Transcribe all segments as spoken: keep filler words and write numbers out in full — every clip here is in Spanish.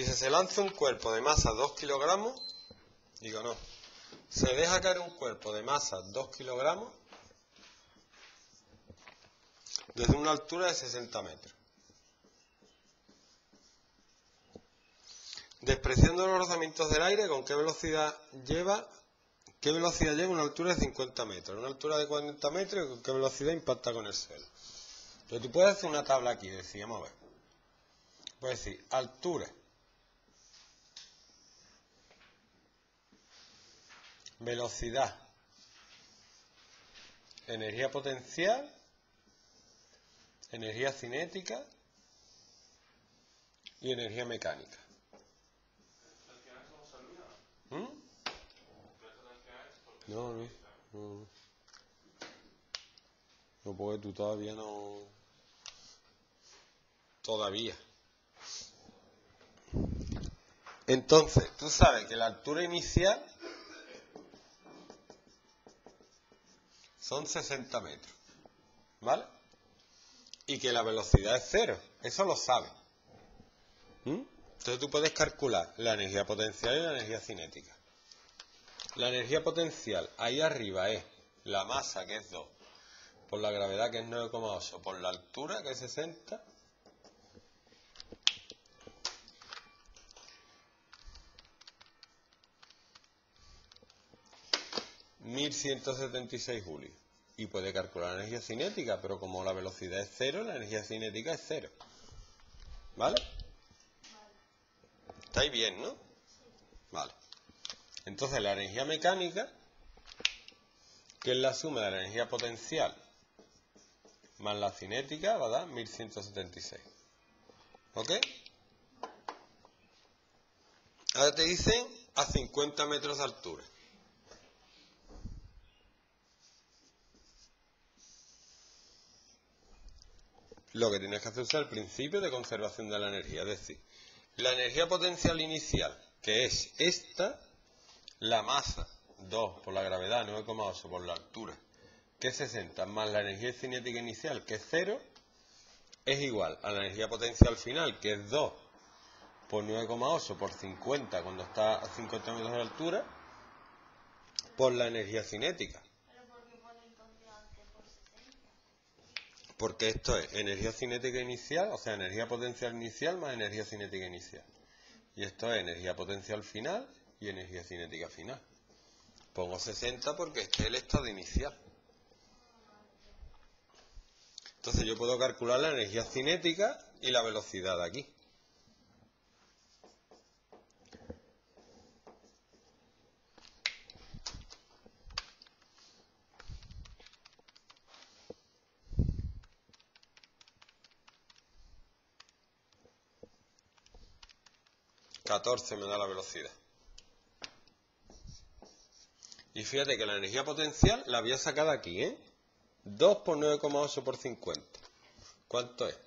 dice, se lanza un cuerpo de masa dos kilogramos, digo no, se deja caer un cuerpo de masa dos kilogramos desde una altura de sesenta metros. Despreciando los rozamientos del aire, ¿con qué velocidad lleva? ¿Qué velocidad lleva a una altura de cincuenta metros? A una altura de cuarenta metros, ¿con qué velocidad impacta con el suelo? Pero tú puedes hacer una tabla aquí, decíamos, a ver. Puedes decir, altura, velocidad, energía potencial, energía cinética y energía mecánica. ¿Mm? No, no, no. No, porque tú todavía no... Todavía. Entonces, tú sabes que la altura inicial son sesenta metros, ¿vale? Y que la velocidad es cero, eso lo sabes. ¿Mm? Entonces tú puedes calcular la energía potencial y la energía cinética. La energía potencial ahí arriba es la masa, que es dos, por la gravedad, que es nueve coma ocho, por la altura, que es sesenta, mil ciento setenta y seis julios. Y puede calcular la energía cinética, pero como la velocidad es cero, la energía cinética es cero. ¿Vale? ¿Estáis bien, no? Vale. Entonces la energía mecánica, que es la suma de la energía potencial más la cinética, va a dar mil ciento setenta y seis. ¿Ok? Ahora te dicen a cincuenta metros de altura. Lo que tienes que hacer es el principio de conservación de la energía. Es decir, la energía potencial inicial, que es esta, la masa, dos por la gravedad, nueve coma ocho por la altura, que es sesenta, más la energía cinética inicial, que es cero, es igual a la energía potencial final, que es dos por nueve coma ocho por cincuenta, cuando está a cincuenta metros de altura, por la energía cinética. ¿Pero por qué pone entonces antes por sesenta? Porque esto es energía cinética inicial, o sea, energía potencial inicial más energía cinética inicial. Y esto es energía potencial final y energía cinética final. Pongo sesenta porque este es el estado inicial. Entonces yo puedo calcular la energía cinética y la velocidad de aquí. catorce me da la velocidad. Y fíjate que la energía potencial la voy a sacar de aquí, ¿eh? dos por nueve coma ocho por cincuenta. ¿Cuánto es?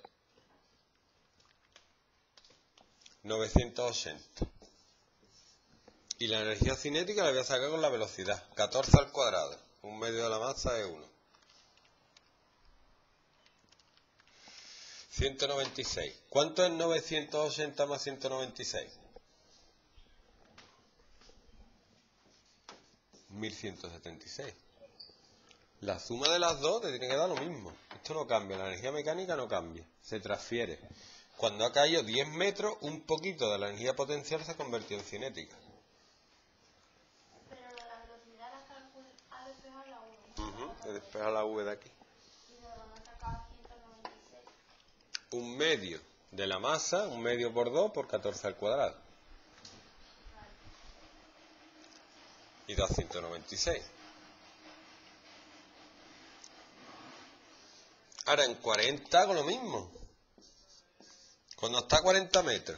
novecientos ochenta. Y la energía cinética la voy a sacar con la velocidad. catorce al cuadrado. Un medio de la masa es uno. ciento noventa y seis. ¿Cuánto es novecientos ochenta más ciento noventa y seis? mil ciento setenta y seis. La suma de las dos te tiene que dar lo mismo. Esto no cambia, la energía mecánica no cambia, se transfiere. Cuando ha caído diez metros, un poquito de la energía potencial se ha convertido en cinética. Pero la velocidad la calcula a despejar la uno. Uh-huh. He despejado la V de aquí. Y se van a sacar ciento noventa y seis. Un medio de la masa, un medio por dos por catorce al cuadrado. Y da ciento noventa y seis. Ahora en cuarenta hago lo mismo. Cuando está a cuarenta metros,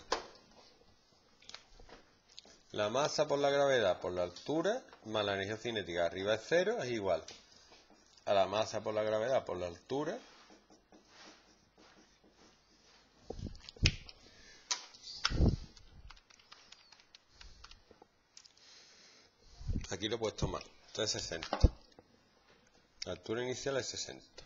la masa por la gravedad por la altura más la energía cinética arriba es cero, es igual a la masa por la gravedad por la altura aquí lo he puesto mal, esto es sesenta. La altura inicial es sesenta.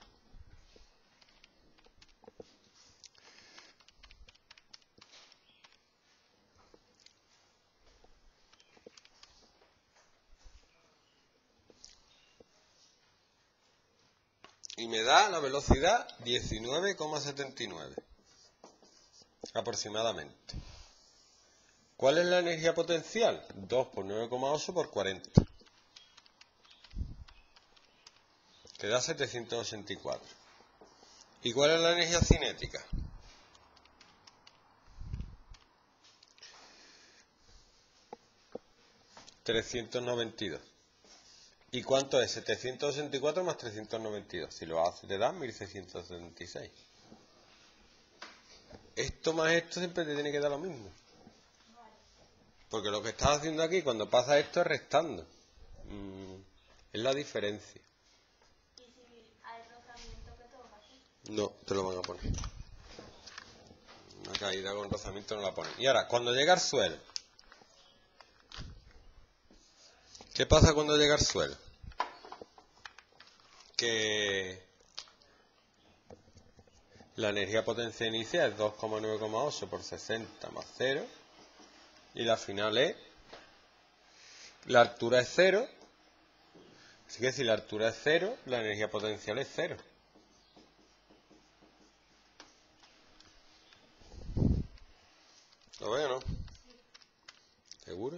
me da la velocidad diecinueve coma setenta y nueve aproximadamente. ¿Cuál es la energía potencial? dos por nueve coma ocho por cuarenta. Que da setecientos ochenta y cuatro. ¿Y cuál es la energía cinética? trescientos noventa y dos. ¿Y cuánto es? setecientos ochenta y cuatro más trescientos noventa y dos. Si lo haces te da mil seiscientos setenta y seis. Esto más esto siempre te tiene que dar lo mismo. Porque lo que estás haciendo aquí cuando pasa esto es restando. Mm, es la diferencia. ¿Y si hay rozamiento que toca aquí? No, te lo van a poner. Una caída con rozamiento no la ponen. Y ahora, cuando llega al suelo. ¿Qué pasa cuando llega al suelo? Que la energía potencial inicial es dos coma nueve coma ocho por sesenta más cero. Y la final es, la altura es cero. Así que si la altura es cero, la energía potencial es cero. ¿Lo veo o no? ¿Seguro?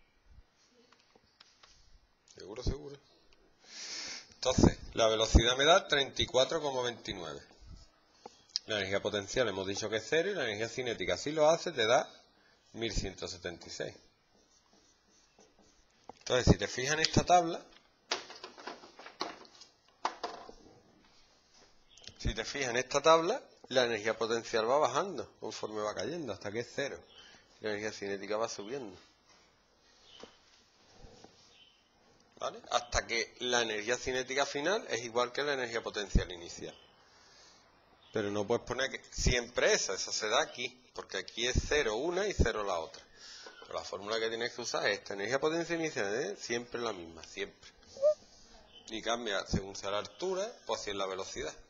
¿Seguro, seguro? Entonces, la velocidad me da treinta y cuatro coma veintinueve. La energía potencial hemos dicho que es cero y la energía cinética, si lo hace, te da mil ciento setenta y seis. Entonces, si te fijas en esta tabla, si te fijas en esta tabla, la energía potencial va bajando conforme va cayendo hasta que es cero. La energía cinética va subiendo. ¿Vale? Hasta que la energía cinética final es igual que la energía potencial inicial. Pero no puedes poner que siempre esa, esa se da aquí, porque aquí es cero una y cero la otra. Pero la fórmula que tienes que usar es esta energía potencial inicial, ¿eh? Siempre la misma, siempre. Y cambia según sea la altura, pues si es la velocidad.